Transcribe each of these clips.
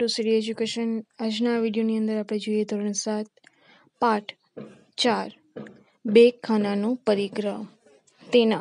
Shri education. આજના વિડીયોની અંદર આપણે જોઈએ ધોરણ 7 પાઠ 4 બે ખાનાનો પરિગ્રહ. તેના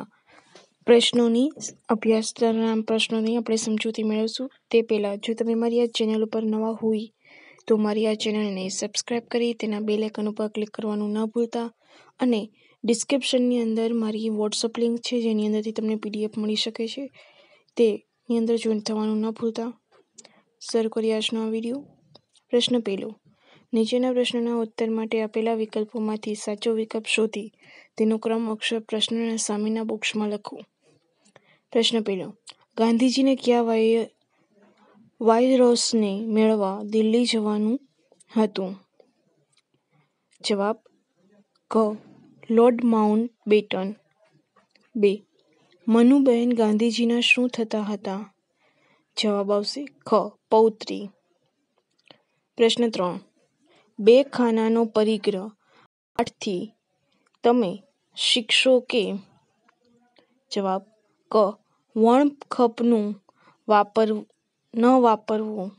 પ્રશ્નોની આપણે સમજૂતી મેળવશું. તે પહેલાં જો તમે મારી આ ચેનલ ઉપર નવા હોય તો મારી આ ચેનલને સબસ્ક્રાઈબ કરી તેના બેલ આઇકન ઉપર ક્લિક કરવાનું ન ભૂલતા, અને ડિસ્ક્રિપ્શનની અંદર મારી વોટ્સઅપ લિંક છે જેની અંદરથી તમને PDF મળી શકે છે, તેની અંદર જોઈન થવાનું ન ભૂલતા. શરૂ કરીએ આજનો આ વિડીયો. પ્રશ્ન પહેલો. નીચેના પ્રશ્નોના ઉત્તર માટે આપેલા વિકલ્પોમાંથી સાચો વિકલ્પ શોધી તેનો ક્રમ અક્ષર પ્રશ્નના સામેના બોક્સમાં લખો. પ્રશ્ન પહેલો. ગાંધીજીને કયા વાયસરોયને મળવા દિલ્હી જવાનું હતું? જવાબ ક. Lord Mountbatten. 2. મનુબહેન ગાંધીજીના શું થતા હતા? જવાબ આવશે ખ. પૌત્રી. પ્રશ્ન 3. બે ખાનાનો પરિગ્રહ પાઠથી તમે શીખશો કે? જવાબ ક. વર્ણખપનું ન વાપરવું.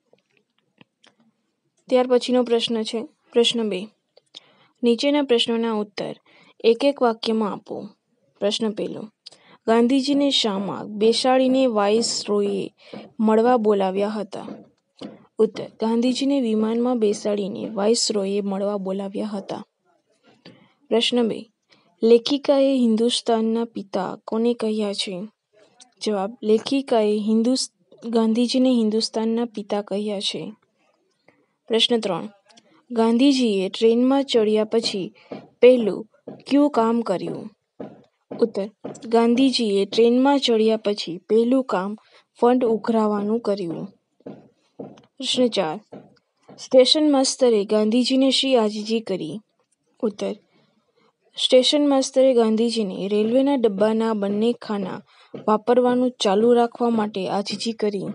ત્યાર પછીનો પ્રશ્ન છે પ્રશ્ન 2. નીચેના પ્રશ્નોના ઉત્તર એક એક વાક્યમાં આપો. પ્રશ્ન પહેલો. ગાંધીજીને શામાં બેસાડીને વાઇસરોયે મળવા બોલાવ્યા હતા? ઉત્તર. ગાંધીજીને વિમાનમાં બેસાડીને વાઇસરોયે મળવા બોલાવ્યા હતા. પ્રશ્ન 2. લેખિકાએ હિન્દુસ્તાનના પિતા કોને કહ્યા છે? જવાબ. લેખિકાએ ગાંધીજીને હિન્દુસ્તાનના પિતા કહ્યા છે. પ્રશ્ન 3. ગાંધીજીએ ટ્રેનમાં ચડ્યા પછી પહેલું કયું કામ કર્યું? ઉત્તર. ગાંધીજીએ ટ્રેનમાં ચડ્યા પછી પહેલું કામ ફંડ ઉઘરાવવાનું કર્યું. પ્રશ્ન 4. સ્ટેશન માસ્તરે ગાંધીજીને શી આજીજી કરી? ઉત્તર. સ્ટેશન માસ્તરે ગાંધીજીને રેલવેના ડબ્બાના બંને ખાના વાપરવાનું ચાલુ રાખવા માટે આજીજી કરી.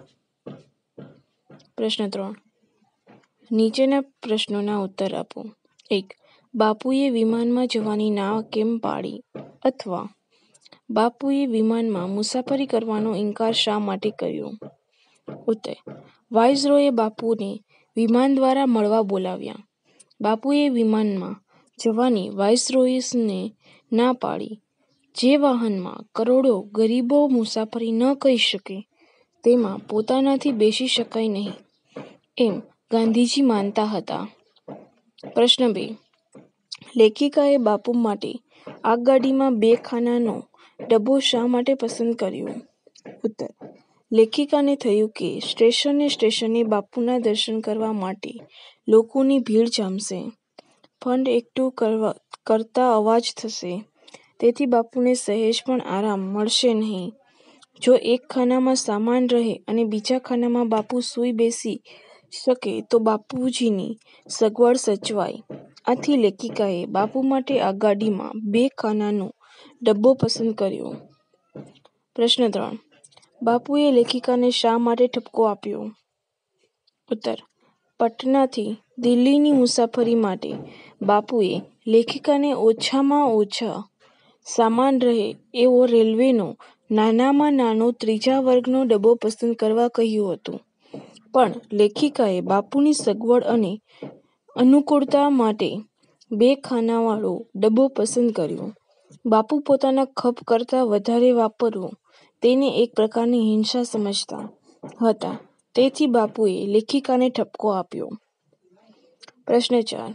પ્રશ્ન 3. નીચેના પ્રશ્નોના ઉત્તર આપો. 1. બાપુએ વિમાનમાં જવાની ના કેમ પાડી? અથવા બાપુએ વિમાનમાં મુસાફરી કરવાનો ઇનકાર શા માટે કર્યો? ઉત્તર. વાઇસરોયે બાપુને વિમાન દ્વારા મળવા બોલાવ્યા. બાપુએ વિમાનમાં જવાની વાઇસરોયને ના પાડી. જે વાહનમાં કરોડો ગરીબો મુસાફરી ન કરી શકે તેમાં પોતાનાથી બેસી શકાય નહીં એમ ગાંધીજી માનતા હતા. પ્રશ્ન 2. લેખિકાએ બાપુ માટે આગગાડીમાં બે ખાનાનો ડબ્બો શા માટે પસંદ કર્યો? ઉત્તર. લેખિકાને થયું કે સ્ટેશને બાપુના દર્શન કરવા માટે લોકોની ભીડ જામશે, ફંડ એકઠું કરતા અવાજ થશે, તેથી બાપુને સહેજ પણ આરામ મળશે નહીં. જો એક ખાનામાં સામાન રહે અને બીજા ખાનામાં બાપુ સૂઈ બેસી શકે તો બાપુજીની સગવડ સચવાય. આથી લેખિકાએ બાપુ માટે આગગાડીમાં બે ખાનાનો ડબ્બો પસંદ કર્યો. પ્રશ્ન 3. બાપુએ લેખિકાને શા માટે ઠપકો આપ્યો? ઉત્તર. પટનાથી દિલ્હીની મુસાફરી માટે બાપુએ લેખિકાને ઓછામાં ઓછા સામાન રહે એવો રેલવેનો નાનામાં નાનો ત્રીજા વર્ગનો ડબ્બો પસંદ કરવા કહ્યું હતું, પણ લેખિકાએ બાપુની સગવડ અને અનુકૂળતા માટે બે ખાનાવાળો ડબ્બો પસંદ કર્યો. બાપુ પોતાના ખપ કરતાં વધારે વાપરવું તેને એક પ્રકારની હિંસા સમજતા હતા, તેથી બાપુએ લેખિકાને ઠપકો આપ્યો. પ્રશ્ન 4.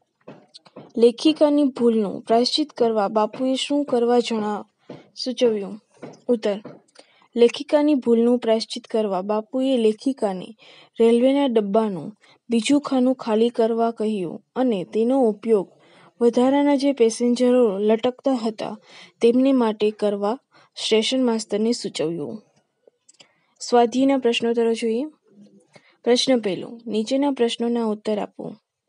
લેખિકાની ભૂલનું પ્રાયશ્ચિત કરવા બાપુએ શું કરવા સૂચવ્યું? ઉત્તર. લેખિકાની ભૂલનું પ્રાયશ્ચિત કરવા બાપુએ લેખિકાને રેલવેના ડબ્બાનું બીજું ખાનું ખાલી કરવા કહ્યું અને તેનો ઉપયોગ વધારાના જે પેસેન્જરો લટકતા હતા તેમને માટે કરવા સ્ટેશન માસ્તરને સૂચવ્યું. સ્વાધ્યાયના પ્રશ્નોત્તરો જોઈએ. પ્રશ્ન પહેલો. નીચેના પ્રશ્નોના ઉત્તર આપો.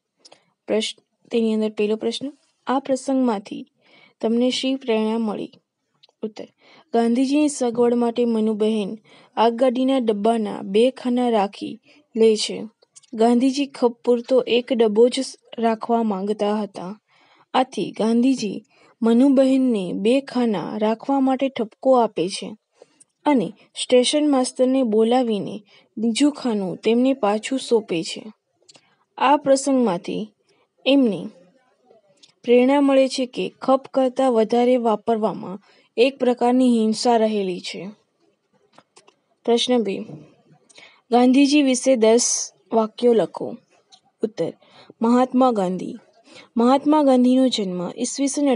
તેની અંદર પહેલો પ્રશ્ન. આ પ્રસંગમાંથી તમને શી પ્રેરણા મળી? ઉત્તર. ગાંધીજીની સગવડ માટે મનુબહેન આગગાડીના ડબ્બાના બે ખાના રાખી લે છે. ગાંધીજી ખપ પૂરતો એક ડબ્બો જ રાખવા માંગતા હતા. આથી ગાંધીજી મનુબહેનને બે ખાના રાખવા માટે ઠપકો આપે છે. અને સ્ટેશન માસ્તરને બોલાવીને બીજું ખાનું તેમને પાછું સોંપે છે. આ પ્રસંગમાંથી એમને પ્રેરણા મળે છે કે ખપ કરતાં વધારે વાપરવામાં એક પ્રકારની હિંસા રહેલી છે. પ્રશ્ન 2. ગાંધીજી વિશે 10 વાક્યો લખો. ઉત્તર: મહાત્મા ગાંધી. મહાત્મા ગાંધીનો જન્મ ઈસવીસન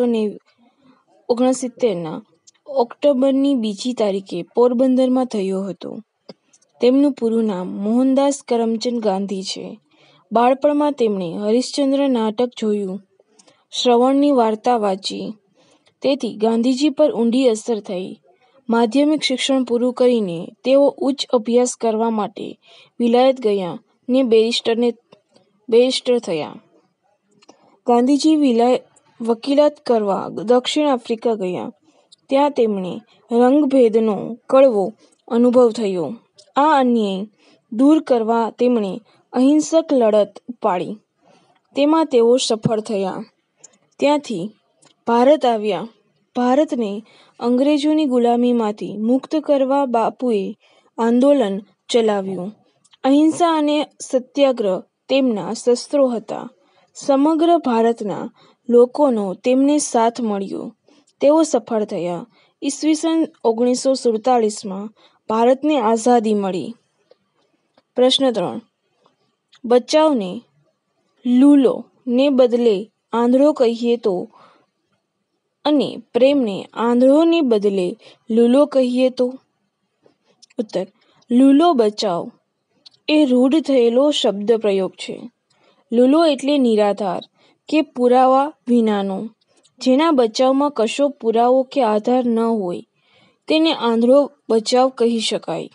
1869ના ઓક્ટોબરની 2જી તારીખે પોરબંદરમાં થયો હતો. તેમનું પૂરું નામ મોહનદાસ કરમચંદ ગાંધી છે. બાળપણમાં તેમણે હરિશ્ચંદ્ર નાટક જોયું, શ્રવણની વાર્તા વાંચી, તેથી ગાંધીજી પર ઊંડી અસર થઈ. માધ્યમિક શિક્ષણ પૂરું કરીને તેઓ ઉચ્ચ અભ્યાસ કરવા માટે વિલાયત ગયા ને બેરિસ્ટર થયા. ગાંધીજી વકીલાત કરવા દક્ષિણ આફ્રિકા ગયા. ત્યાં તેમને રંગભેદનો કડવો અનુભવ થયો. આ અન્યાય દૂર કરવા તેમણે અહિંસક લડત ઉપાડી. તેમાં તેઓ સફળ થયા. ત્યાંથી ભારત આવ્યા. ભારતને અંગ્રેજોની ગુલામીમાંથી મુક્ત કરવા બાપુએ આંદોલન ચલાવ્યું. અહિંસા અને સત્યાગ્રહ તેમના શસ્ત્રો હતા. સમગ્ર ભારતના લોકોનો તેમને સાથ મળ્યો. તેઓ સફળ થયા. ઈસવીસન 1947માં ભારતને આઝાદી મળી. પ્રશ્ન 3. બચાવને લૂલો ને બદલે આંધળો કહીએ તો અને પ્રેમને આંધળો ને બદલે લૂલો કહીએ તો? ઉત્તર: લૂલો બચાવ એ રૂઢ થયેલો શબ્દ પ્રયોગ છે. લૂલો એટલે નિરાધાર કે પુરાવા વિનાનો, જેના બચાવમાં કશો પુરાવો કે આધાર ન હોય, તેને આંધળો બચાવ કહી શકાય.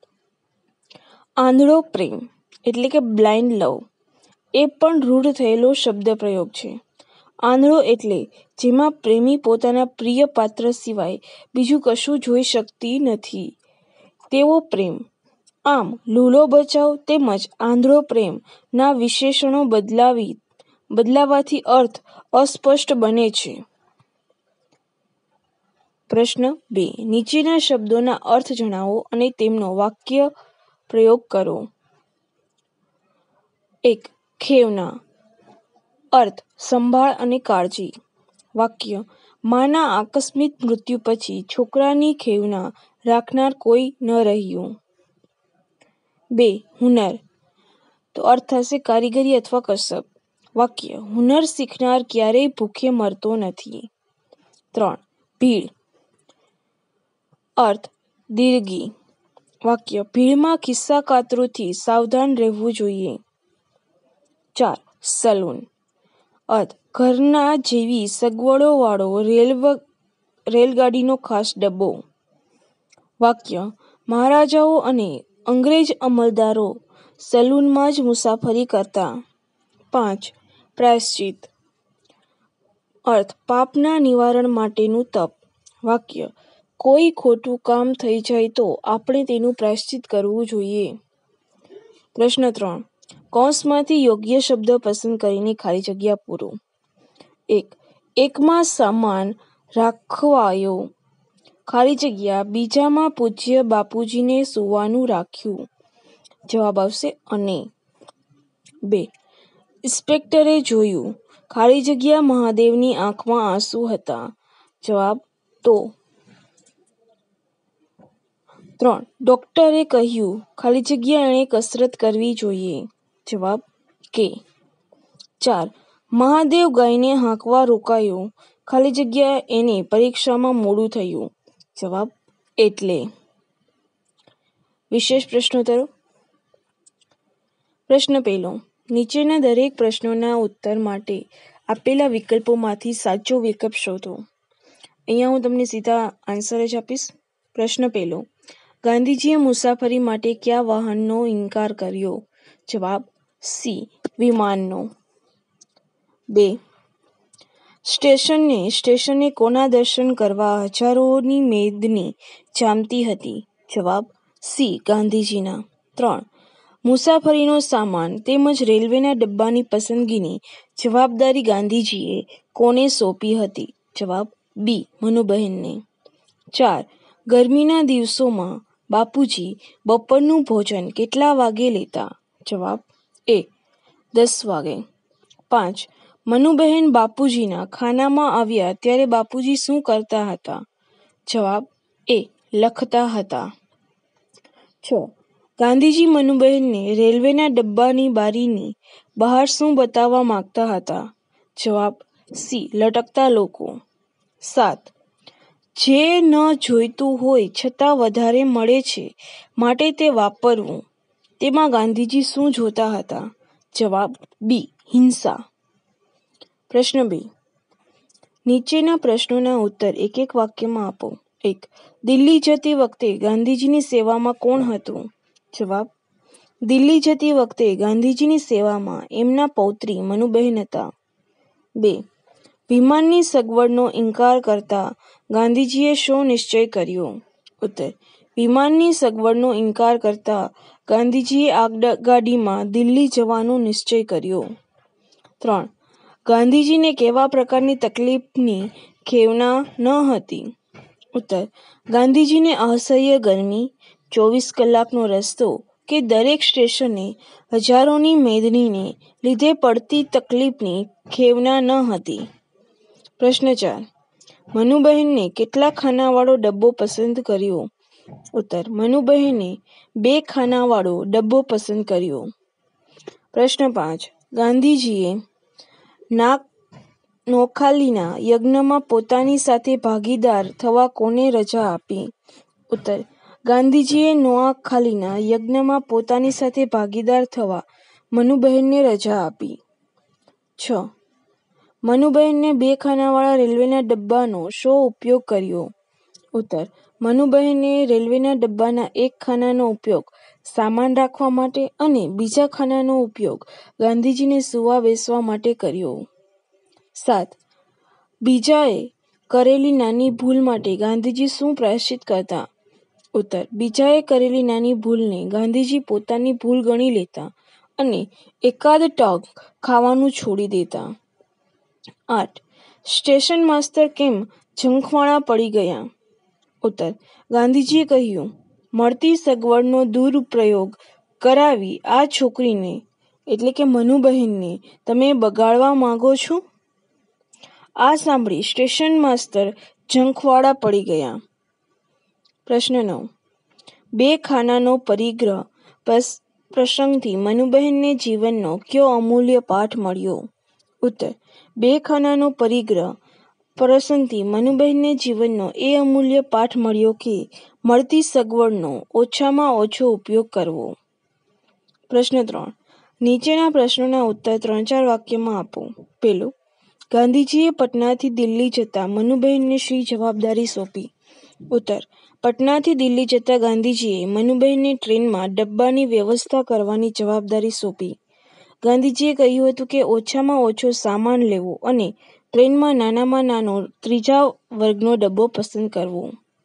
આંધળો પ્રેમ એટલે કે બ્લાઇન્ડ લવ એ પણ રૂઢ થયેલો શબ્દ પ્રયોગ છે. આંધળો એટલે જેમાં પ્રેમી પોતાના પ્રિય પાત્ર સિવાય બીજું કશું જોઈ શકતી નથી તેવો પ્રેમ. આમ લૂલો બચાવ તેમજ આંધળો પ્રેમ ના વિશેષણો બદલાવાથી અર્થ અસ્પષ્ટ બને છે. પ્રશ્ન 2. નીચેના શબ્દોના અર્થ જણાવો અને તેમનો વાક્ય પ્રયોગ કરો. 1. ખેવના. અર્થ: સંભાળ અને કાળજી. વાક્ય: માના આકસ્મિક મૃત્યુ પછી છોકરાની ખેવના રાખનાર કોઈ ન રહ્યું. 2. હુનર. તો અર્થ થશે કારીગરી અથવા કસબ. વાક્ય: હુનર શીખનાર ક્યારેય ભૂખે મરતો નથી. 3. ભીડ. અર્થ: દીર્ઘી. વાક્ય: ભીડમાં ખિસ્સાકાતરુંથી સાવધાન રહેવું જોઈએ. 4. સલૂન. અર્થ: ઘરના જેવી સગવડોવાળો રેલગાડીનો ખાસ ડબ્બો. વાક્ય: મહારાજાઓ અને અંગ્રેજ અમલદારો સલૂનમાં જ મુસાફરી કરતા. 5. પ્રાયશ્ચિત. અર્થ: પાપના નિવારણ માટેનું તપ. વાક્ય: કોઈ ખોટું કામ થઈ જાય તો આપણે તેનું પ્રાયશ્ચિત કરવું જોઈએ. પ્રશ્ન 3. કૌંસમાંથી યોગ્ય શબ્દ પસંદ કરીને ખાલી જગ્યા પૂરો. 1. એકમાં સામાન રાખવાયો, ખાલી જગ્યા. બીજામાં પૂજ્ય બાપુજીને સૂવાનું રાખ્યું. જવાબ આવશે અને. 2. ઇન્સ્પેક્ટરે જોયું, ખાલી જગ્યા. મહાદેવની આંખમાં આંસુ હતા. જવાબ તો. 3. ડોક્ટરે કહ્યું, ખાલી જગ્યા. એણે કસરત કરવી જોઈએ. જવાબ કે. 4. મહાદેવ ગાયને હાંકવા રોકાયો, ખાલી જગ્યા. એને પરીક્ષામાં મોડું થયું. જવાબ એટલે. વિશેષ પ્રશ્નોત્તરો. પ્રશ્ન 1. નીચેના દરેક પ્રશ્નોના ઉત્તર માટે આપેલા વિકલ્પોમાંથી સાચો વિકલ્પ શોધો. અહીંયા હું તમને સીધા આન્સર જ આપીશ. પ્રશ્ન 1. ગાંધીજીએ મુસાફરી માટે કયા વાહનનો ઇનકાર કર્યો? જવાબ સી. વિમાનનો. 2. સ્ટેશને કોના દર્શન કરવા હજારોની મેદની જામતી હતી? જવાબ સી. ગાંધીજીના. 3. મુસાફરીનો સામાન તેમજ રેલવેના ડબ્બાની પસંદગીની જવાબદારી ગાંધીજીએ કોને સોંપી હતી? જવાબ બી. મનુબહેનને. 4. ગરમીના દિવસોમાં બાપુજી બપોરનું ભોજન કેટલા વાગે લેતા? જવાબ A. 10 વાગે. 5. મનુબહેન બાપુજીના ખાનામાં આવ્યા ત્યારે બાપુજી શું કરતા હતા? જવાબ A. લખતા હતા. 6. ગાંધીજી મનુબહેનને રેલવેના ડબ્બાની બારીની બહાર શું બતાવવા માંગતા હતા? જવાબ C. લટકતા લોકો. 7. જે ન જોઈતું હોય છતાં વધારે મળે છે માટે તે વાપરવું. તેમાં ગાંધીજી શું જોતા હતા? જવાબ B. હિંસા. પ્રશ્ન 2. નીચેના પ્રશ્નોના ઉત્તર એક એક વાક્યમાં આપો. 1. દિલ્હી જતી વખતે ગાંધીજીની સેવામાં કોણ હતું? જવાબ. દિલ્હી જતી વખતે ગાંધીજીની સેવામાં એમના પૌત્રી મનુબહેન હતા. 2. વિમાનની સગવડનો ઇનકાર કરતા ગાંધીજીએ શો નિશ્ચય કર્યો? ઉત્તર. વિમાનની સગવડનો ઇનકાર કરતા ગાંધીજીએ આગગાડીમાં દિલ્હી જવાનો નિશ્ચય કર્યો. 3. ગાંધીજીને કેવા પ્રકારની તકલીફની ખેવના ન હતી? ઉત્તર. ગાંધીજીને અસહ્ય ગરમી, 24 કલાકનો રસ્તો કે દરેક સ્ટેશને હજારોની મેદનીને લીધે પડતી તકલીફની ખેવના ન હતી. પ્રશ્ન 4. મનુબહેનને કેટલા ખાનાવાળો ડબ્બો પસંદ કર્યો? ઉત્તર. મનુબહેને 2 ખાનાવાળો ડબ્બો પસંદ કર્યો. પ્રશ્ન 5. ગાંધીજીએ નોખાલીના યજ્ઞમાં પોતાની સાથે ભાગીદાર થવા કોને રજા આપી? ઉત્તર. ગાંધીજીએ નોખાલીના યજ્ઞમાં પોતાની સાથે ભાગીદાર થવા મનુબહેનને રજા આપી. 6. મનુબહેનને 2 ખાનાવાળા રેલવેના ડબ્બાનો શો ઉપયોગ કર્યો? ઉત્તર. મનુબહેને રેલવેના ડબ્બાના એક ખાનાનો ઉપયોગ સામાન રાખવા માટે અને બીજા ખાનાનો ઉપયોગ ગાંધીજીને સૂવા બેસવા માટે કર્યો. 7. બીજાએ કરેલી નાની ભૂલ માટે ગાંધીજી શું પ્રાયશ્ચિત કરતા? ઉત્તર. બીજાએ કરેલી નાની ભૂલને ગાંધીજી પોતાની ભૂલ ગણી લેતા અને એકાદ ટંક ખાવાનું છોડી દેતા. 8. સ્ટેશન માસ્તર કેમ ઝંખવાણા પડી ગયા? ઉત્તર. ગાંધીજીએ કહ્યું, મળતી સગવડનો દુરુપયોગ કરાવી આ છોકરીને એટલે કે મનુબહેનને તમે બગાડવા માંગો છો? આ સાંભળી સ્ટેશન માસ્તર ઝંખવાણા પડી ગયા. પ્રશ્ન 9. 2 ખાનાનો પરિગ્રહ પ્રસંગથી મનુબહેનને જીવનનો કયો અમૂલ્ય પાઠ મળ્યો? ઉત્તર. 2 ખાનાનો પરિગ્રહ પ્રસંગથી મનુબહેનને જીવનનો એ અમૂલ્ય પાઠ મળ્યો કે મળતી સગવડનો ઓછામાં ઓછો ઉપયોગ કરવો. પ્રશ્ન 3. નીચેના પ્રશ્નોના ઉત્તર 3-4 વાક્યમાં આપો. 1. ગાંધીજીએ પટનાથી દિલ્હી જતા મનુબહેનને શી જવાબદારી સોંપી? ઉત્તર. પટનાથી દિલ્હી જતા ગાંધીજીએ મનુબહેનને ટ્રેનમાં ડબ્બાની વ્યવસ્થા કરવાની જવાબદારી સોંપી. ગાંધીજીએ કહ્યું હતું કે ઓછામાં ઓછો સામાન લેવો અને ટ્રેનમાં નાનામાં નાનો 3જા વર્ગનો ડબ્બો પસંદ કરવો.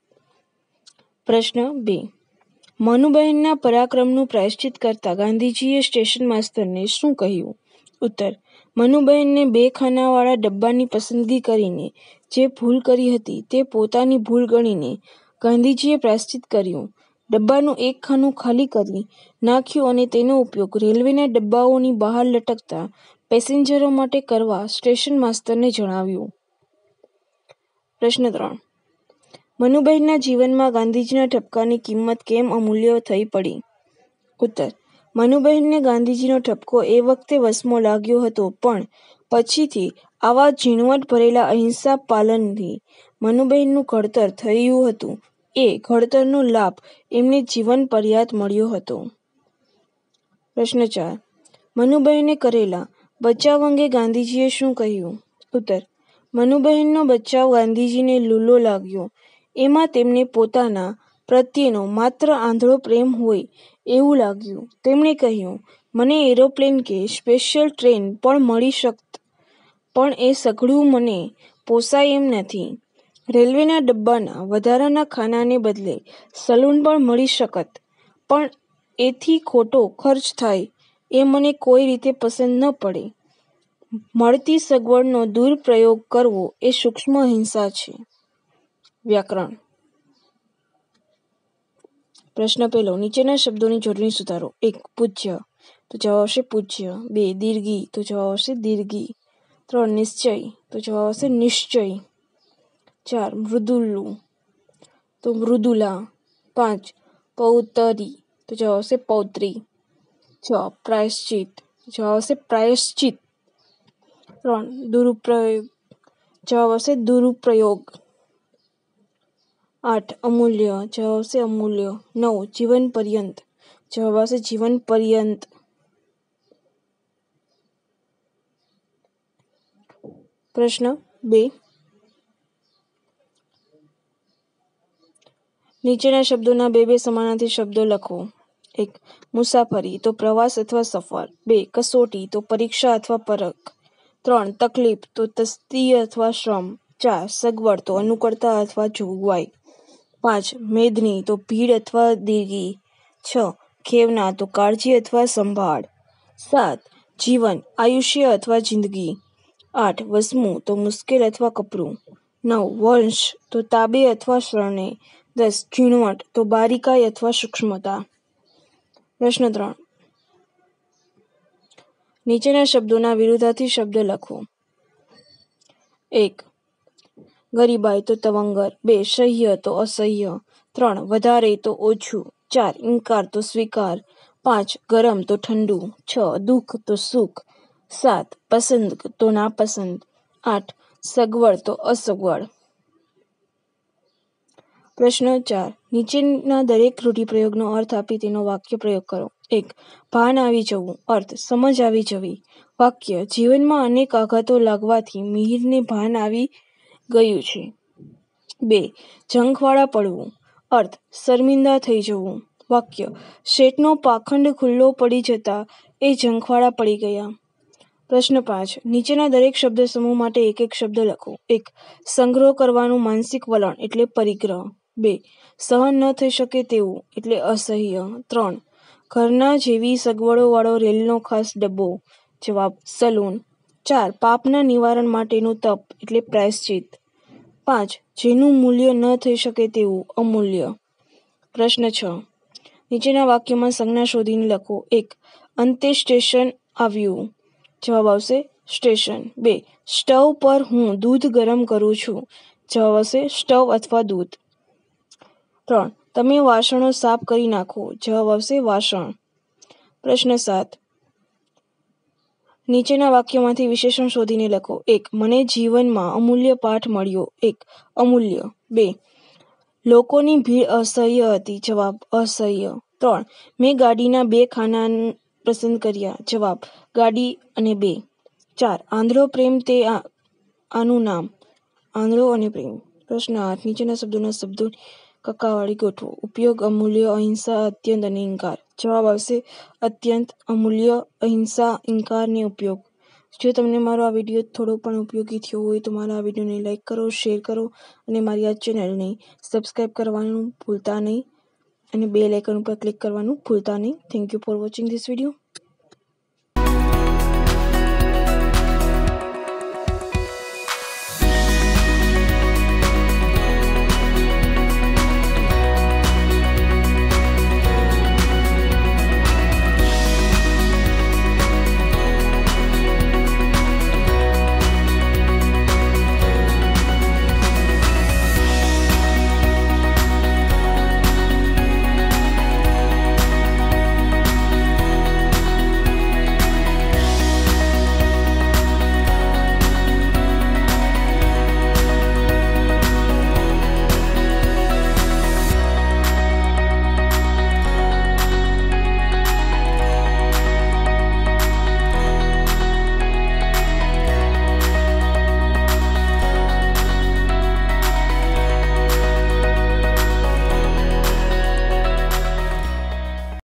પ્રશ્ન 2. મનુબહેનના પરાક્રમનું પ્રાયશ્ચિત કરતા ગાંધીજીએ સ્ટેશન માસ્તરને શું કહ્યું? ઉત્તર. મનુબહેનને 2 ખાનાવાળા ડબ્બાની પસંદગી કરીને જે ભૂલ કરી હતી તે પોતાની ભૂલ ગણીને ગાંધીજીએ પ્રાયશ્ચિત કર્યું. ડબ્બાનું એક ખાનું ખાલી કરી નાખ્યું અને તેનો ઉપયોગ રેલવેના ડબ્બાઓની બહાર લટકતા પેસેન્જરો માટે કરવા સ્ટેશન માસ્તરને જણાવ્યું. પ્રશ્ન 3. મનુબહેનના જીવનમાં ગાંધીજીના ઠપકાની કિંમત કેમ અમૂલ્ય થઈ પડી? ઉત્તર. મનુબહેનને ગાંધીજીનો ઠપકો એ વખતે વસમો લાગ્યો હતો પણ પછીથી આવા ઝીણવટ ભરેલા અહિંસા પાલનથી મનુબહેનનું ઘડતર થયું હતું. એ ઘડતરનો લાભ એમને જીવન પર્યંત મળ્યો હતો. પ્રશ્ન 4. મનુબહેને કરેલા બચાવ અંગે ગાંધીજીએ શું કહ્યું? ઉત્તર. મનુબહેનનો બચાવ ગાંધીજીને લૂલો લાગ્યો. એમાં તેમને પોતાના પ્રત્યેનો માત્ર આંધળો પ્રેમ હોય એવું લાગ્યું. તેમણે કહ્યું, મને એરોપ્લેન કે સ્પેશિયલ ટ્રેન પણ મળી શકત પણ એ સઘળું મને પોસાય એમ નથી. રેલવેના ડબ્બાના વધારાના ખાનાને બદલે સલૂન પણ મળી શકત પણ એથી ખોટો ખર્ચ થાય એ મને કોઈ રીતે પસંદ ન પડે. મળતી સગવડનો દુરુપયોગ કરવો એ સૂક્ષ્મ હિંસા છે. વ્યાકરણ. પ્રશ્ન પહેલો, નીચેના શબ્દોની જોડણી સુધારો. 1. પૂજ્ય, તો જવાબ આવશે પૂજ્ય. 2. દીર્ઘી, તો જવાબ આવશે દીર્ઘી. 3. નિશ્ચય, તો જવાબ આવશે નિશ્ચય. 4. મૃદુલું, તો મૃદુલા. 5. પૌતરી, તો જવાબ આવશે પૌત્રી. 6. પ્રાયશ્ચિત, તો જવાબ આવશે પ્રાયશ્ચિત. 3. દુરુપયોગ, જવાબ આવશે દુરુપયોગ. 8. અમૂલ્ય, જવાબ આવશે અમૂલ્ય. 9. જીવન પર્યંત, જવાબ આવશે જીવન પર્યંત. પ્રશ્ન 2. નીચેના શબ્દોના બે સમાનાર્થી શબ્દો લખો. 1. મુસાફરી, તો પ્રવાસ અથવા સફર. 2. કસોટી, તો પરીક્ષા અથવા પરખ. 3. તકલીફ, તો તસ્તી અથવા શ્રમ. 4. સગવડ, તો અનુકૂળતા અથવા જોગવાઈ. 5. મેદની, તો ભીડ અથવા દીર્ઘી. 6. ખેવના, તો કાળજી અથવા સંભાળ. 7. જીવન, આયુષ્ય અથવા જિંદગી. 8. વસમું, તો મુશ્કેલ અથવા કપરું. 9. વંશ, તો તાબે અથવા શરણે. 10. ઝીણવટ, તો બારીકાઈ અથવા સૂક્ષ્મતા. પ્રશ્ન 3. નીચેના શબ્દોના વિરુદ્ધાર્થી શબ્દ લખો. 1. ગરીબાઈ, તો તવંગર. 2. સહ્ય, તો અસહ્ય. 3. વધારે, તો ઓછું. 4. ઇનકાર, તો સ્વીકાર. 5. ગરમ, તો ઠંડુ. 6. દુઃખ, તો સુખ. 7. પસંદ, તો નાપસંદ. 8. સગવડ, તો અસગવડ. પ્રશ્ન 4. નીચેના દરેક રૂઢિપ્રયોગનો અર્થ આપી તેનો વાક્ય પ્રયોગ કરો. 1. ભાન આવી જવું. અર્થ, સમજ આવી જવી. વાક્ય, જીવનમાં અનેક આઘાતો લાગવાથી મિહિરને ભાન આવી ગયું છે. 2. ઝંખવાળા પડવું. અર્થ, શર્મિંદા થઈ જવું. વાક્ય, શેઠનો પાખંડ ખુલ્લો પડી જતા એ ઝંખવાળા પડી ગયા. પ્રશ્ન 5. નીચેના દરેક શબ્દ સમૂહ માટે એક શબ્દ લખો. 1. સંગ્રહ કરવાનું માનસિક વલણ એટલે પરિગ્રહ. 2. સહન ન થઈ શકે તેવું એટલે અસહ્ય. 3. ઘરના જેવી સગવડોવાળો રેલનો ખાસ ડબ્બો. જવાબ, સલૂન. 4. પાપના નિવારણ માટેનું તપ એટલે પ્રાયશ્ચિત. 5. જેનું મૂલ્ય ન થઈ શકે તેવું અમૂલ્ય. પ્રશ્ન 6. નીચેના વાક્યમાં સંજ્ઞા શોધીને લખો. 1. અંતે સ્ટેશન આવ્યું. જવાબ આવશે સ્ટેશન. 2. સ્ટવ પર હું દૂધ ગરમ કરું છું. જવાબ આવશે સ્ટવ અથવા દૂધ. 3. તમે વાસણો સાફ કરી નાખો. જવાબ આવશે વાસણ. પ્રશ્ન 7. નીચેના વાક્યોમાંથી વિશેષણ શોધીને લખો. 1. મને જીવનમાં અમૂલ્ય પાઠ મળ્યો. 1. અમૂલ્ય. 2. લોકોની ભીડ અસહ્ય હતી. જવાબ, અસહ્ય. 3. મેં ગાડીના 2 ખાના પસંદ કર્યા. જવાબ, ગાડી અને 2. 4. આંધળો પ્રેમ તે આનું નામ. આંધળો અને પ્રેમ. પ્રશ્ન 8. નીચેના શબ્દોના શબ્દો કક્કાવાળી ગોઠવો. ઉપયોગ, અમૂલ્ય, અહિંસા, અત્યંત અને ઇનકાર. જવાબ આવશે અત્યંત, અમૂલ્ય, અહિંસા, ઇનકાર ને ઉપયોગ. જો તમને મારો આ વિડીયો થોડો પણ ઉપયોગી થયો હોય તો મારા આ વિડીયોને લાઈક કરો, શેર કરો અને મારી આ ચેનલને સબસ્ક્રાઈબ કરવાનું ભૂલતા નહીં અને બેલ આઇકન ઉપર ક્લિક કરવાનું ભૂલતા નહીં. Thank you for watching this video.